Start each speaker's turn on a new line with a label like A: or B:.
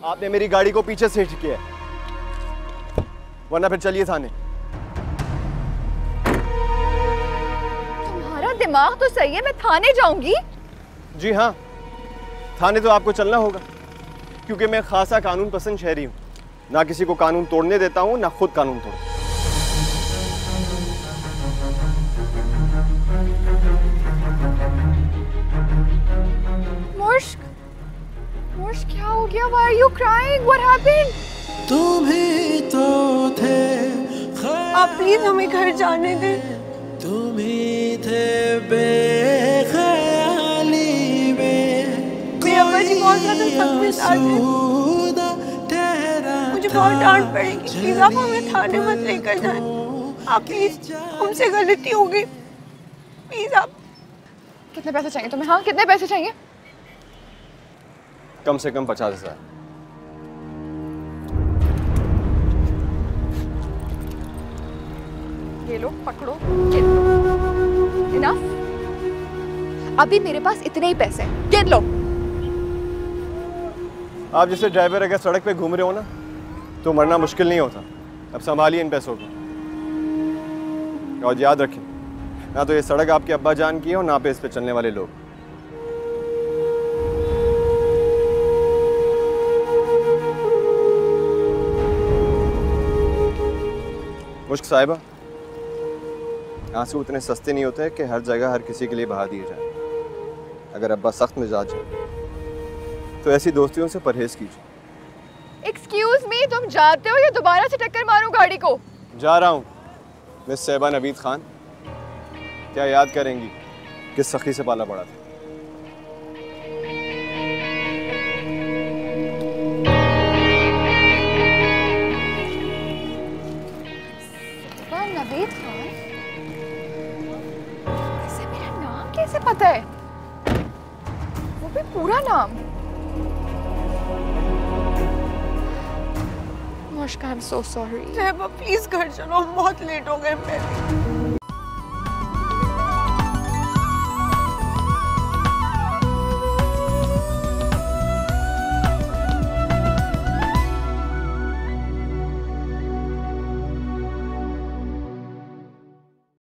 A: आपने मेरी गाड़ी को पीछे से हिट किया है, वरना फिर चलिए थाने।
B: तुम्हारा दिमाग तो सही है, मैं थाने जाऊंगी।
A: जी हाँ, थाने तो आपको चलना होगा, क्योंकि मैं खासा कानून पसंद शहरी हूँ। ना किसी को कानून तोड़ने देता हूँ, ना खुद कानून तोड़ता हूँ।
B: मुश्क, क्या हो गया? Why are you crying? What happened?
C: तुम ही तो थे,
D: आप प्लीज हमें घर जाने दें।
C: तुम ही थे बेख्याली में,
D: मेरे अब्बा जी बहुत ज्यादा सख्त मिजाज हैं, मुझे बहुत डांट पड़ेगी। प्लीज आप हमें थाने मत लेकर जाएं। आप प्लीज, हमसे गलती हो गई, प्लीज आप।
B: कितने पैसे चाहिए तुम्हें? हाँ, कितने पैसे चाहिए?
A: कम से कम 50,000।
B: ये लो, पकड़ो, गिन लो। इनफ? अभी मेरे पास इतने ही पैसे हैं, गिन लो।
A: आप जैसे ड्राइवर अगर सड़क पे घूम रहे हो ना, तो मरना मुश्किल नहीं होता। अब संभालिए इन पैसों को, और याद रखें, ना तो ये सड़क आपके अब्बा जान की है और ना पे इस पे चलने वाले लोग। मुश्क साहिबा, आंसू उतने सस्ते नहीं होते कि हर जगह हर किसी के लिए बहा दिए जाए। अगर अब्बा सख्त मिजाज है तो ऐसी दोस्तियों से परहेज कीजिए।
B: एक्सक्यूज मी, तुम जाते हो या दोबारा से टक्कर मारूं गाड़ी को?
A: जा रहा हूँ। मिस साहिबा नवीद खान, क्या याद करेंगी किस सखी से पाला पड़ा था?
B: नवीद खान? इसे मेरा नाम कैसे पता है? वो भी पूरा नाम। मुश्क, I am so sorry.
D: Please घर चलो, हम बहुत लेट हो गए पहले।